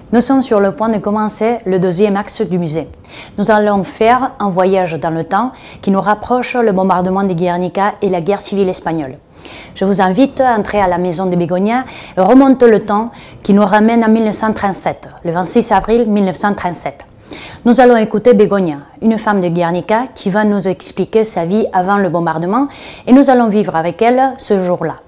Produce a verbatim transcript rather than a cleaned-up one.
Nous sommes sur le point de commencer le deuxième axe du musée. Nous allons faire un voyage dans le temps qui nous rapproche le bombardement de Guernica et la guerre civile espagnole. Je vous invite à entrer à la maison de Begoña et remonter le temps qui nous ramène en mille neuf cent trente-sept, le vingt-six avril mille neuf cent trente-sept. Nous allons écouter Begoña, une femme de Guernica qui va nous expliquer sa vie avant le bombardement et nous allons vivre avec elle ce jour-là.